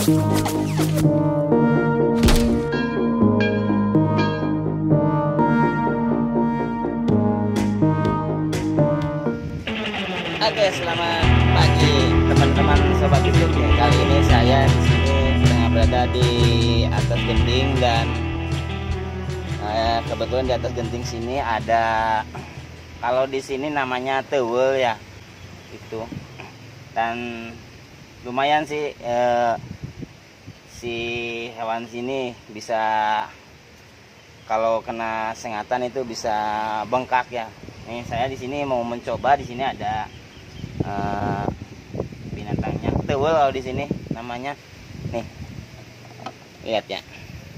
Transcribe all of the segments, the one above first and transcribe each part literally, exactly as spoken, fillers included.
Oke, selamat pagi teman-teman sobat YouTube ya. Kali ini saya di sini sedang berada di atas genting dan eh, kebetulan di atas genting sini ada, kalau di sini namanya tewel ya, itu. Dan lumayan sih eh, si hewan sini bisa, kalau kena sengatan itu bisa bengkak ya. Nih saya di sini mau mencoba. Di sini ada uh, binatangnya tewel kalau di sini namanya. Nih lihat ya,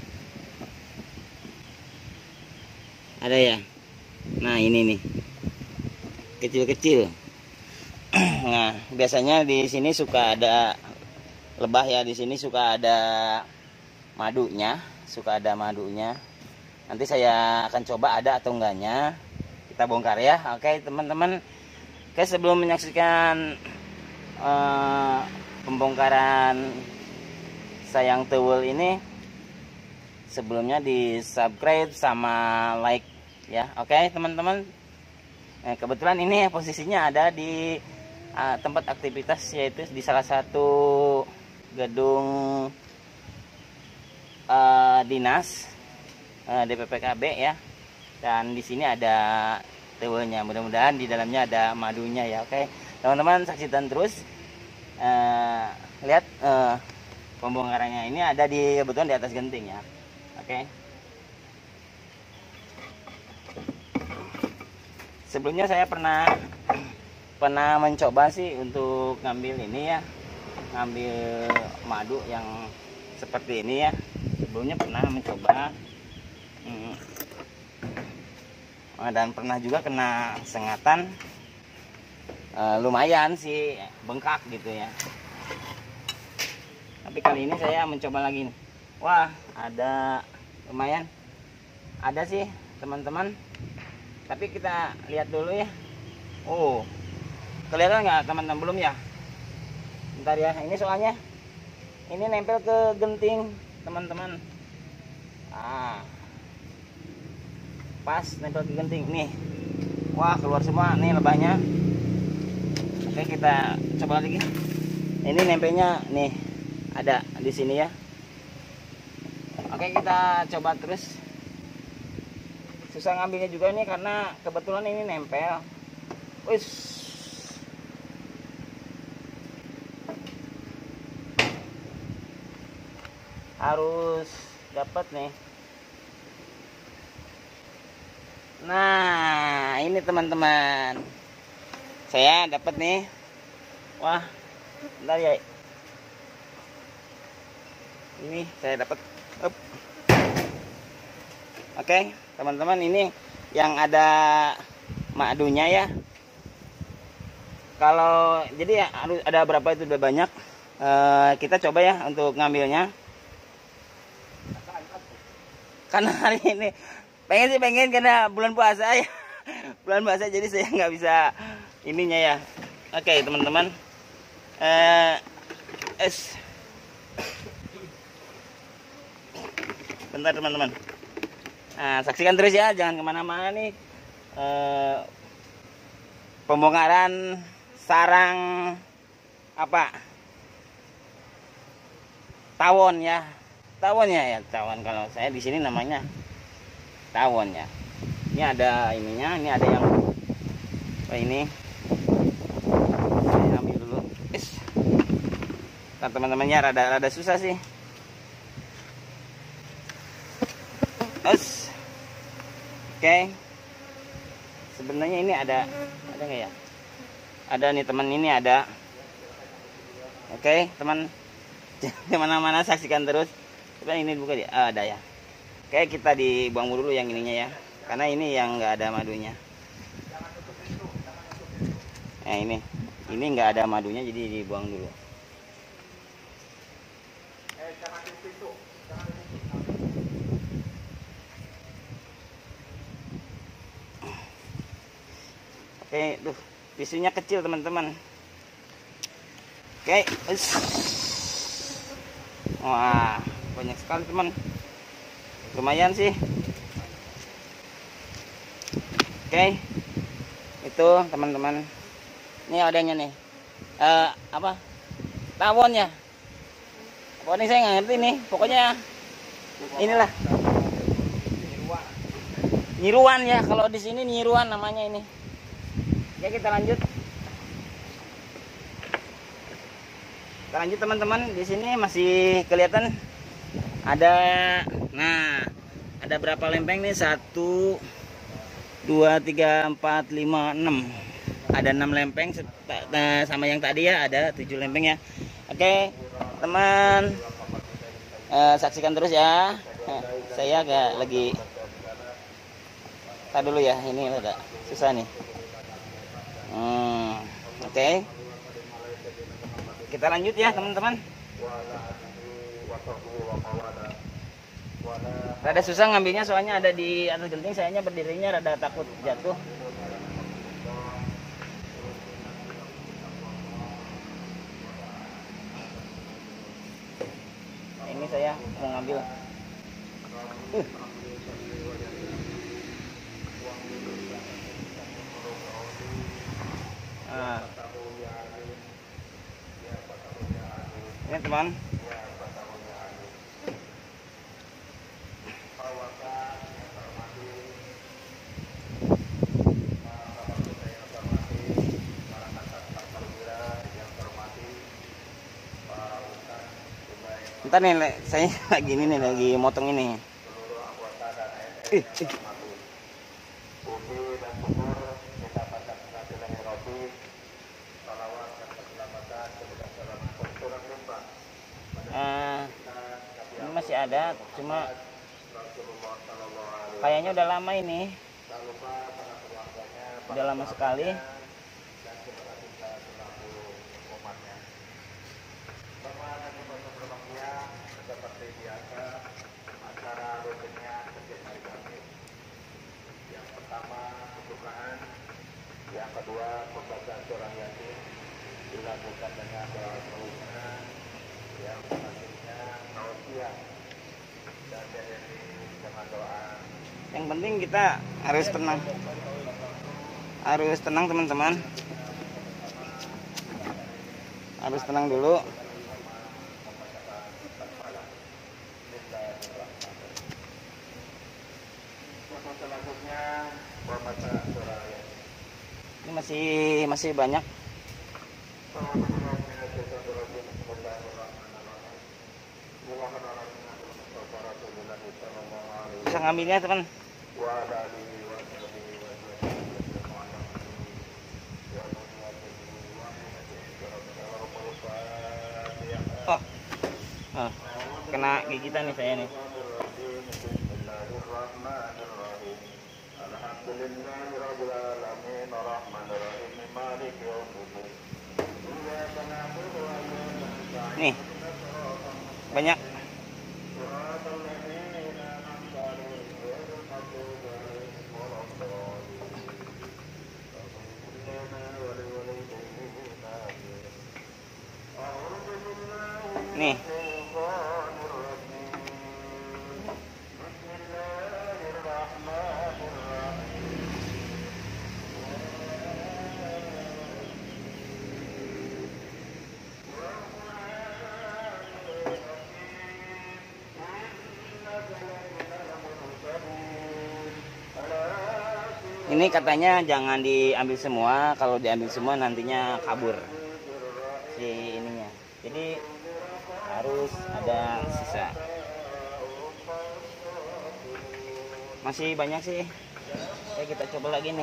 ada ya. Nah ini nih kecil-kecil. Nah biasanya di sini suka ada lebah ya, di sini suka ada madunya, suka ada madunya. Nanti saya akan coba ada atau enggaknya, kita bongkar ya. Oke teman-teman, oke sebelum menyaksikan uh, pembongkaran sayang tewel ini, sebelumnya di subscribe sama like ya. Oke teman-teman, nah, kebetulan ini posisinya ada di uh, tempat aktivitas, yaitu di salah satu gedung uh, dinas uh, D P P K B ya. Dan di sini ada tewelnya, mudah-mudahan di dalamnya ada madunya ya. Oke teman-teman, saksikan terus. Uh, lihat uh, pembongkarannya ini ada di kebetulan di atas genting ya. Oke, sebelumnya saya pernah pernah mencoba sih untuk ngambil ini ya, ngambil madu yang seperti ini ya. Sebelumnya pernah mencoba hmm. dan pernah juga kena sengatan, uh, lumayan sih bengkak gitu ya. Tapi kali ini saya mencoba lagi nih. Wah ada, lumayan ada sih teman-teman. Tapi kita lihat dulu ya. Oh kelihatan nggak teman-teman? Belum ya, bentar ya. Ini soalnya ini nempel ke genting teman-teman. Ah pas nempel ke genting nih. Wah keluar semua nih lebahnya. Oke kita coba lagi. Ini nempelnya nih ada di sini ya. Oke kita coba terus. Susah ngambilnya juga nih karena kebetulan ini nempel. Wis harus dapat nih. Nah ini teman-teman, saya dapat nih. Wah bentar ya, ini saya dapat. Oke teman-teman, ini yang ada madunya ya. Kalau jadi ya harus ada berapa itu, udah banyak. E, kita coba ya untuk ngambilnya. Karena hari ini pengen sih pengen karena bulan puasa ya. Bulan puasa jadi saya nggak bisa ininya ya. Oke teman-teman, eh es bentar teman-teman. Nah saksikan terus ya, jangan kemana-mana nih. Eh, pembongkaran sarang apa tawon ya, tawonnya ya, tawon kalau saya di sini namanya tawon ya. Ini ada ininya, ini ada yang oh, ini saya ambil dulu. Is, teman-temannya rada-rada susah sih. Us, oke. Okay. Sebenarnya ini ada, ada nggak ya? Ada nih teman, ini ada. Oke okay, teman, kemana-mana saksikan terus. Coba ini buka dia, ah, ada ya. Oke okay, kita dibuang dulu yang ininya ya, karena ini yang nggak ada madunya. Nah ini, ini nggak ada madunya jadi dibuang dulu. Oke, duh, pisunya kecil teman-teman. Oke, Wah, banyak sekali teman. Lumayan sih. Oke. Itu teman-teman. Ini adanya nih. Uh, apa? Tawon ya. Pokoknya saya nggak ngerti nih. Pokoknya inilah. Nyiruan ya. Kalau di sini nyiruan namanya ini. Ya kita lanjut. Kita lanjut teman-teman. Di sini masih kelihatan ada. Nah, ada berapa lempeng nih? Satu, dua, tiga, empat, lima, enam. Ada enam lempeng sama yang tadi ya, ada tujuh lempeng ya. Oke teman, eh, saksikan terus ya. Nah, saya agak lagi tak dulu ya, ini ada susah nih. hmm, Oke, kita lanjut ya teman-teman. Rada susah ngambilnya soalnya ada di atas genting, sayanya berdirinya rada takut jatuh. Ini saya mau ngambil. Uh. Nah. Ini teman. Ntar nih, saya lagi ini nih, lagi motong ini. Ih, ih. Uh, ini masih ada, cuma kayaknya udah lama ini. Udah lama sekali. Yang kedua, pembacaan surah Yasin dilakukan dengan doa kerukunan. Yang selanjutnya tausiah dan diakhiri dengan doa. Yang penting kita harus tenang. Harus tenang teman-teman. Harus tenang dulu. Selanjutnya pembacaan surah Yasin. Ini masih masih banyak. Bisa ngambilnya teman. Oh, oh, kena gigitan nih saya nih. Nih banyak. Nih ini katanya jangan diambil semua, kalau diambil semua nantinya kabur si ininya. Jadi harus ada sisa. Masih banyak sih. Oke, kita coba lagi nih.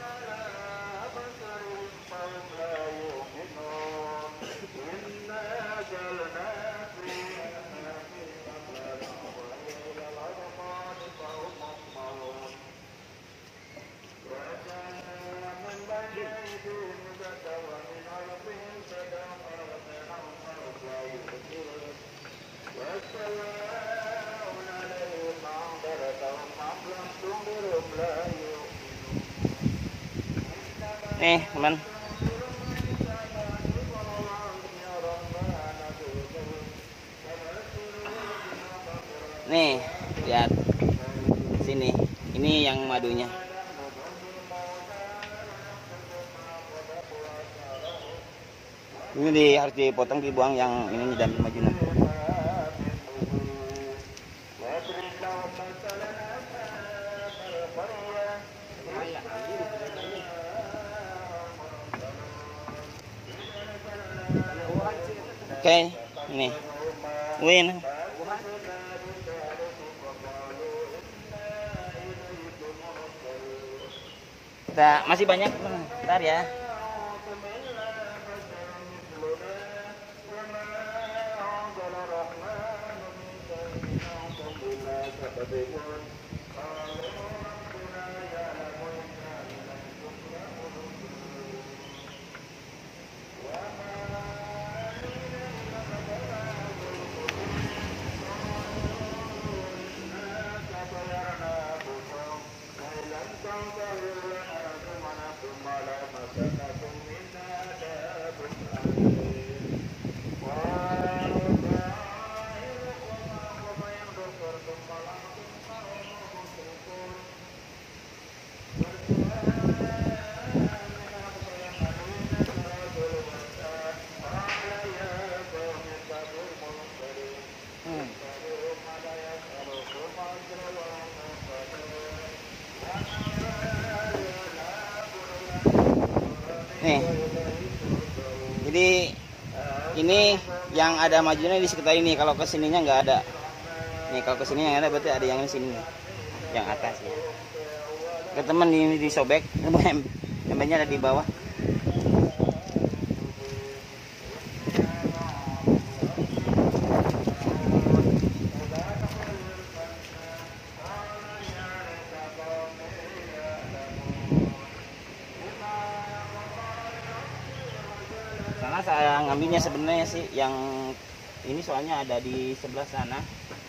Nih teman, Nih, lihat sini. Ini yang madunya. Ini di, harus dipotong, dibuang yang ini dan majunya. Oke, ini win. Kita masih banyak, bentar ya. Nih, jadi ini yang ada majunya di sekitar ini. Kalau kesininya nggak ada. Nih kalau kesini yang ada berarti ada yang di sini, yang atas ya. Ke teman ini disobek, embernya ada di bawah. Karena saya ngambilnya sebenarnya sih yang ini, soalnya ada di sebelah sana.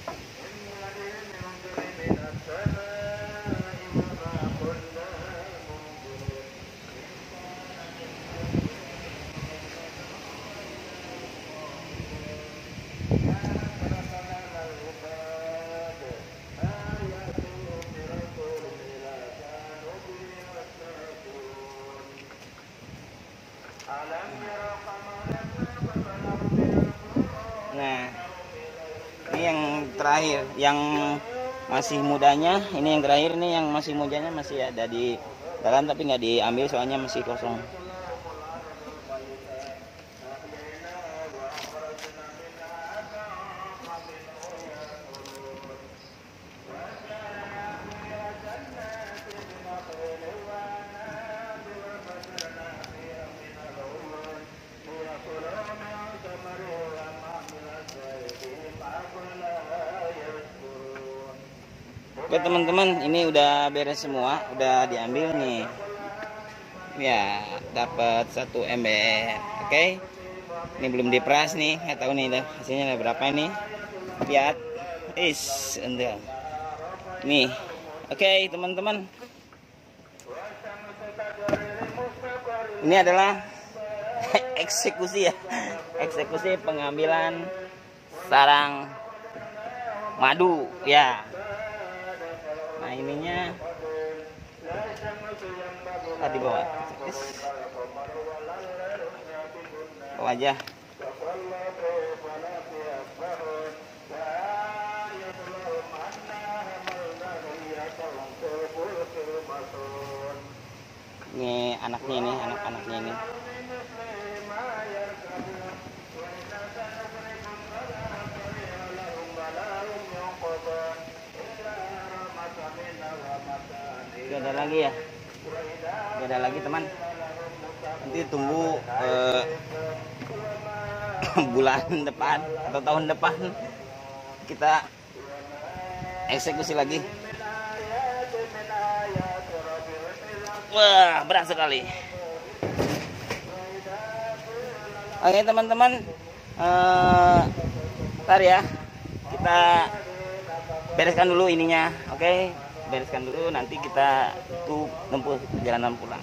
Nah, ini yang terakhir, yang masih mudanya. Ini yang terakhir, ini yang masih mudanya masih ada di dalam tapi nggak diambil soalnya masih kosong. Oke teman-teman, ini udah beres semua, udah diambil nih. Ya, dapat satu ember. Oke. Ini belum diperas nih, nggak tahu nih hasilnya ada berapa ini. Lihat. Is, endel. Nih. Oke, teman-teman. Ini adalah eksekusi ya. Eksekusi pengambilan sarang madu ya. Nah ininya tadi bawa bawa aja. Ini anaknya ini, anak-anaknya ini. Gak ada lagi ya, gak ada lagi teman. Nanti tunggu eh, bulan depan atau tahun depan kita eksekusi lagi. Wah, berat sekali. Oke teman-teman, eh, ntar ya kita bereskan dulu ininya. Oke, bereskan dulu, nanti kita tuh tempuh perjalanan pulang.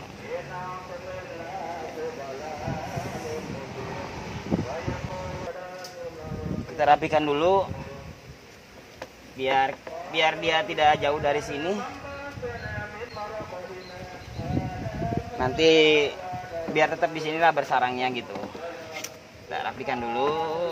Kita rapikan dulu. biar biar dia tidak jauh dari sini. Nanti biar tetap di sinilah bersarangnya gitu. Kita rapikan dulu.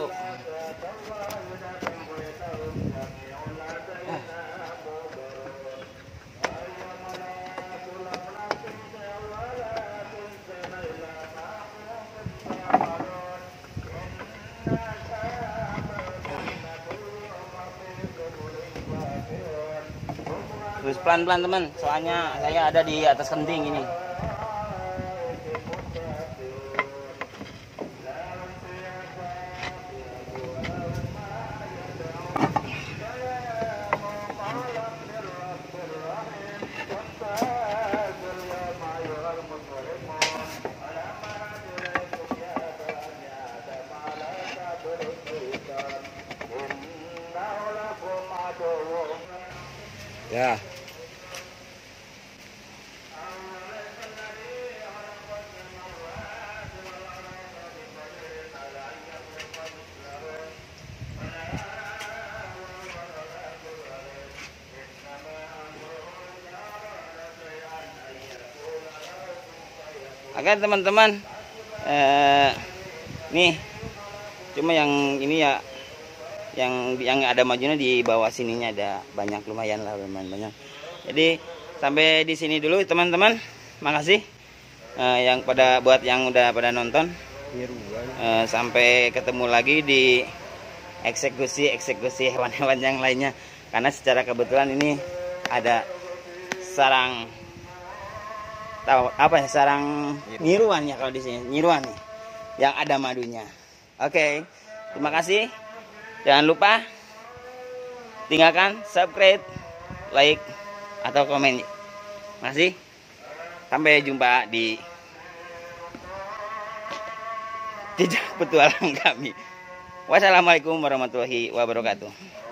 Terus pelan-pelan teman, soalnya saya ada di atas kenting ini. Ya. Oke teman-teman, eh, nih cuma yang ini ya, yang yang ada majunya di bawah sininya ada banyak, lumayan lah, lumayan banyak. Jadi sampai di sini dulu teman-teman, makasih eh, yang pada buat yang udah pada nonton. Eh, sampai ketemu lagi di eksekusi eksekusi hewan-hewan yang lainnya, karena secara kebetulan ini ada sarang, tahu apa ya, sarang nyiruan ya kalau di sini, nyiruan nih yang ada madunya. Oke, terima kasih. Jangan lupa tinggalkan subscribe, like atau komen. Masih sampai jumpa di jejak petualang kami. Wassalamualaikum warahmatullahi wabarakatuh.